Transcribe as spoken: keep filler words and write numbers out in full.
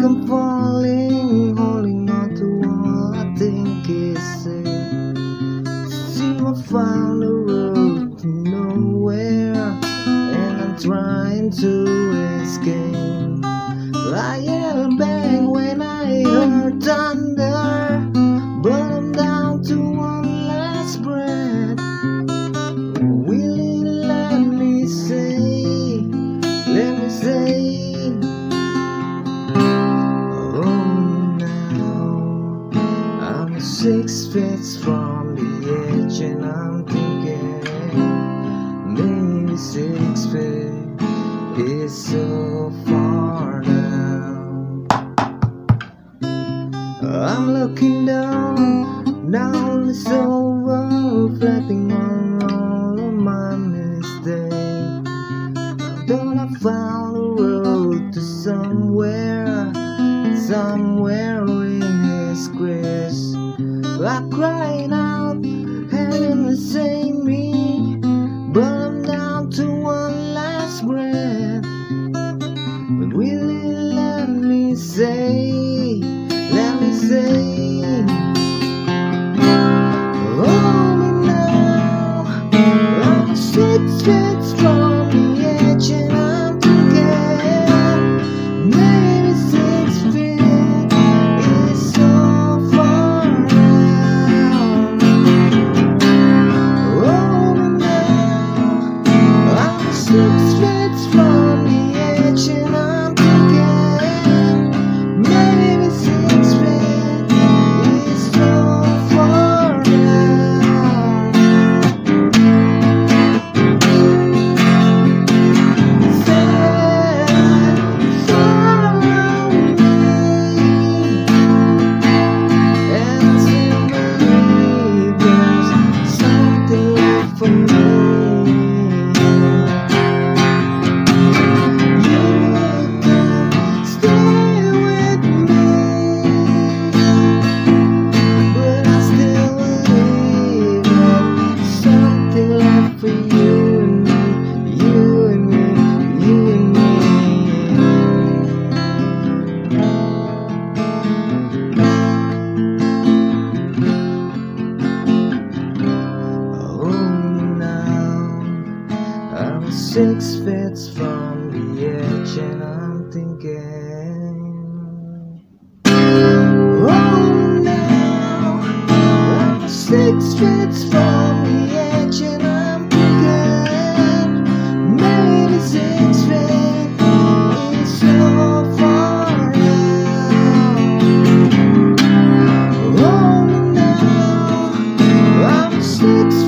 I'm falling, holding on to all I think is it. See, I found the road to nowhere, and I'm trying to escape. I yell bang when I heard thunder, but I'm down to one last breath. Will it let me say, let me say, oh now I'm six feet from the edge, and I'm thinking maybe six feet is so far now. I'm looking down, now it's over, reflecting on all of my mistakes. Thought I found a road to somewhere, somewhere in His grace. I cried out, heaven to save me, but I'm down to one last breath. But will it let me say, let me say, hold me now, I'm six feet from the edge, and I'm thinking maybe six feet is so far now. Hold me now, I'm six feet from the edge, and I'm thinking maybe six feet is so far now. Say, follow me, and I still believe there's something left for me. For you and me, you and me, you and me. Oh, now I'm six feet from the edge, and I'm thinking, oh, now I'm six feet from the edge, and I'm maybe six feet is so far now. Oh, now I'm six